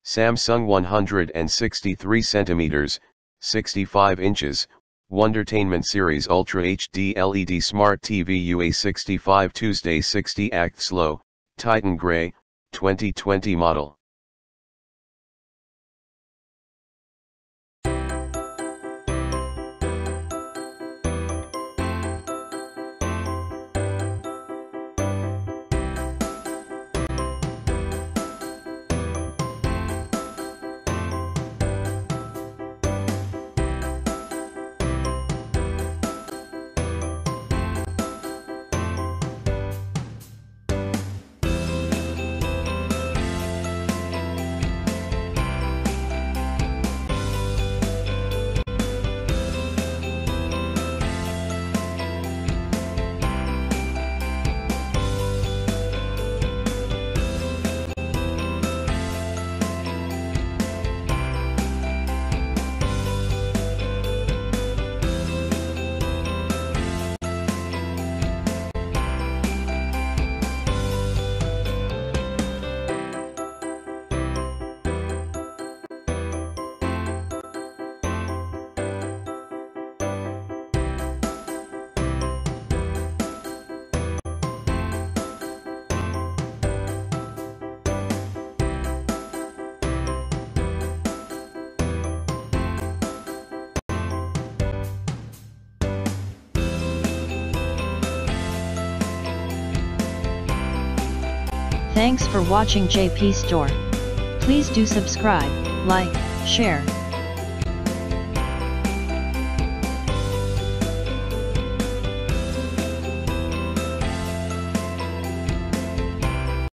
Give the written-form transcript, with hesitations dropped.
Samsung 163 cm, 65 inches, Wondertainment Series Ultra HD LED Smart TV UA65TUE60AKXXL, Titan Grey, 2020 model. Thanks for watching JP Store. Please do subscribe, like, share,